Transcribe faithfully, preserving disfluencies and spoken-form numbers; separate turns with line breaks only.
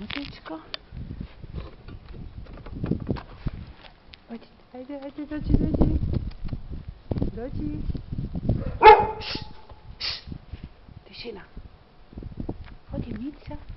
Minuteczko. Chodź, hajde, hajde, dodzi, dodzi. Dodzi. Тишина. Ходи, Митя.